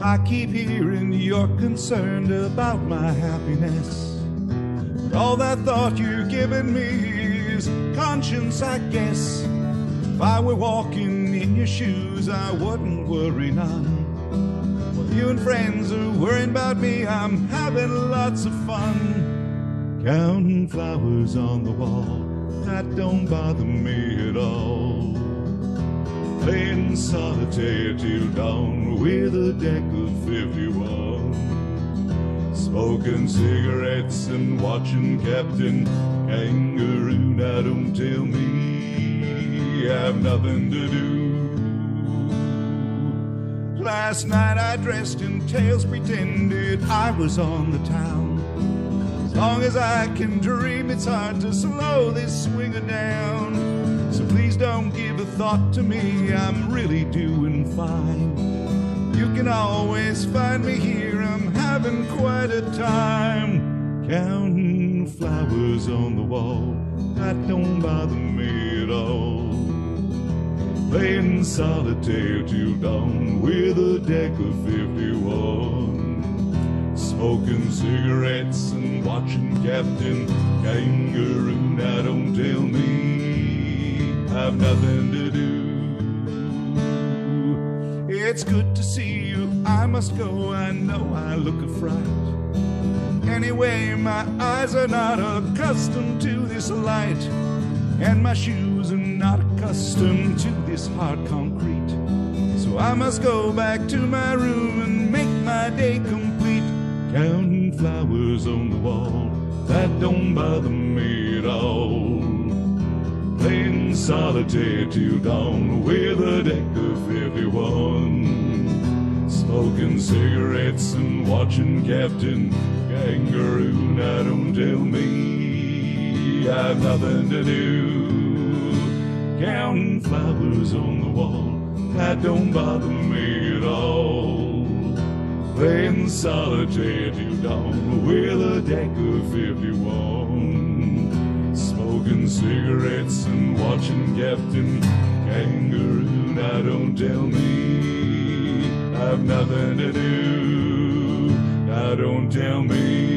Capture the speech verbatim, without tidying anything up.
I keep hearing you're concerned about my happiness. But all that thought you're giving me is conscience, I guess. If I were walking in your shoes, I wouldn't worry none. While you and friends are worrying about me, I'm having lots of fun. Counting flowers on the wall, that don't bother me at all. Playing solitaire till dawn with a deck of fifty-one. Smoking cigarettes and watching Captain Kangaroo. Now don't tell me I have nothing to do. Last night I dressed in tails, pretended I was on the town. As long as I can dream, it's hard to slow this swinger down. So please don't give a thought to me, I'm really doing fine. You can always find me here, I'm having quite a time. Counting flowers on the wall, that don't bother me at all. Playing solitaire till dawn with a deck of fifty-one. Smoking cigarettes and watching Captain Kangaroo. Now don't tell me I've nothing to do. It's good to see you, I must go, I know I look a fright. Anyway, my eyes are not accustomed to this light, and my shoes are not accustomed to this hard concrete. So I must go back to my room and make my day complete. Counting flowers on the wall, that don't bother me at all. Playing solitaire till dawn with a deck of fifty-one. Smoking cigarettes and watching Captain Kangaroo. Now don't tell me I've nothing to do. Counting flowers on the wall, that don't bother me at all. Playing solitaire till dawn with a deck of fifty-one. Smoking cigarettes and watching Captain Kangaroo. Now don't tell me I've nothing to do. Now don't tell me